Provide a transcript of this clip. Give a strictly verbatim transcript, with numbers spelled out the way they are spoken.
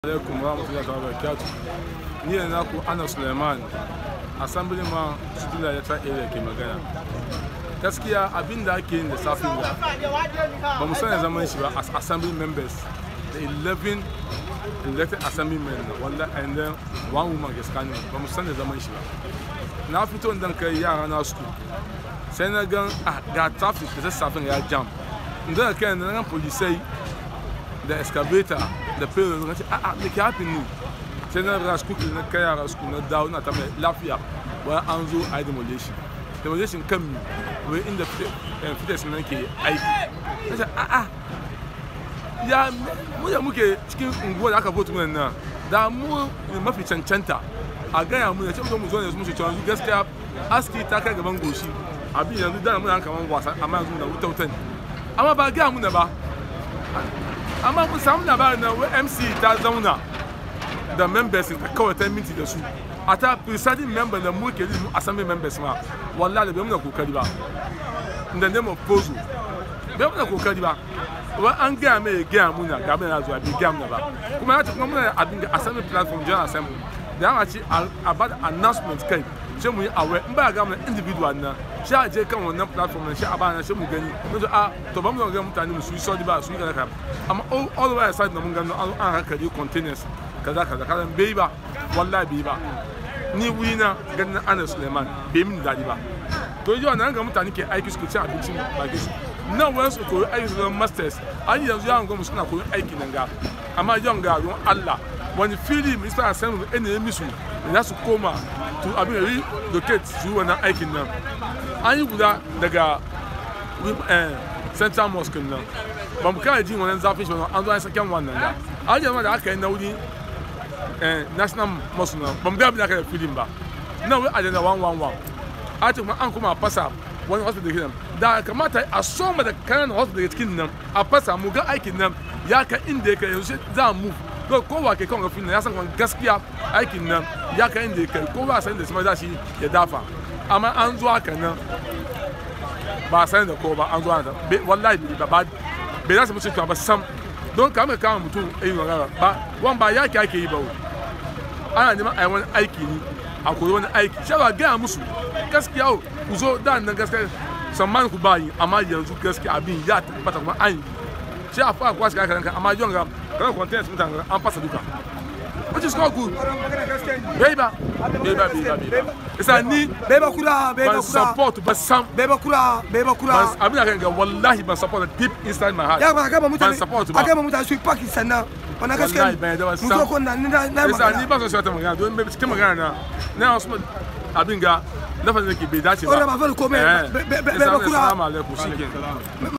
Alaikum warahmatullahi wabarakatuh. Ni ne naku Anass Suleiman, Assemblyman Student Electoral Area ke magana. Gaskiya abin da ake yin da safin da ba mu sani zaman shi ba as assembly members, the eleven elected assemblymen wanda and then one woman gaskiya ne ba mu sani zaman shi ba. Na fito dan kai yara na school. Sai na gan ga traffic da safin ya jam. Inda kai na ran police da excavator da payroll na ce a'a me ke happen ne sai na ra school na kai yara school na dawo na ta mai lafiya bayan an zo a demolition demolition kan mi wai inda fitas nan ke aiki na ce a'a ya mu da muke cikin unguwa da aka vote mun nan da mu mafi cancanta a gaya mu da ce mu zo ne mu ce cewa gaskiya aski ta kai gaban goshi abin yanzu da mun kaman wasa amma yanzu da wuta wutan amma ba gaya mu na ba amma mun samu labarin na M C E ta zauna da members da kawai ta minti da su a ta presiding member da mu ke mu assembly members ma wallahi da bai muna kokari ba in the name of pozo bai muna kokari ba wa an ga mai ga muna ga mai zuwa bi ga muna ba kuma ya ta kuma muna abin da assembly platform general assembly da ya ce about announcement kai sai mu yi aware in ba ga muna individual na shi a je kan wannan platform na shi a bana shi mu gani mun a to ba mu ga mutane mu su yi sodi ba su yi kaza amma all the way aside na mun gano an hankali containers kaza kaza kaza bai ba wallahi bai ba ni wina ganin Anass Suleiman bai min dadi ba to yau nan ga mutane ke aiki su ci abincin baki su nan wani su koyi aiki su masters an yanzu yawan gwamnati suna koyi aiki nan ga amma yawan ga don Allah wani fili minister assembly ne ne misu da su koma to abin da relocate su wannan aikin nan an yi guda daga central mosque nan ba mu kawai jin wannan zafin shi an zo an saken wannan da a jama'a da aka yi na wuri national mosque nan ba mu ga abin da aka yi filin ba nan wai ajanda one one one a ce kuma an kuma fasa wani hospital da da kamata a soma da kanan hospital da cikin nan a fasa mu ga aikin nan ya ka inda ya kai yanzu za mu ko kowa ke kan filin ya san gaskiya aikin nan ya ka inda ya kai kowa san da shi ma za shi ya dafa amma an zo haka nan ba san da ko ba an zo haka wallahi ba ba bai za su mutu ba sam don kamar kama mutum ayi magana ba wan ba yaki ake yi ba ana neman a yi wani aiki ne a koyi wani aiki shi ba gaya musu gaskiya ku zo da nan gaskiya samman ku ba yi amma yanzu gaskiya abin ya tabbata kuma an yi shi a fara kwasi kakan amma yon ga kana containers mutane an fasa duka which is not good beba beba beba beba isa ni beba kura beba kura support ba sam beba kura beba kura abin da kan wallahi ban support deep inside my heart ya ba ga ba mutane support ba ga ba mutane su Pakistan na wannan gaskiya mu zo kon nan na na isa ni ba so shata magana don bai cikin magana na na wasu abin ga lafazin da ke bai dace ba ora ba fa ko beba kura assalamu alaikum shike